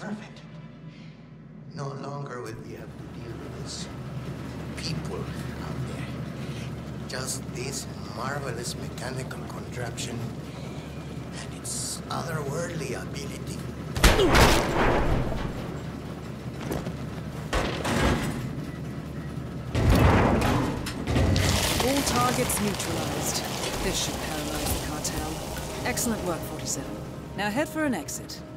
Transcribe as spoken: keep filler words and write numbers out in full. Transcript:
perfect. No longer will we have to deal with these people out there. Just this marvelous mechanical contraption and its otherworldly ability. All targets neutralized. This should paralyze the cartel. Excellent work, forty-seven. Now head for an exit.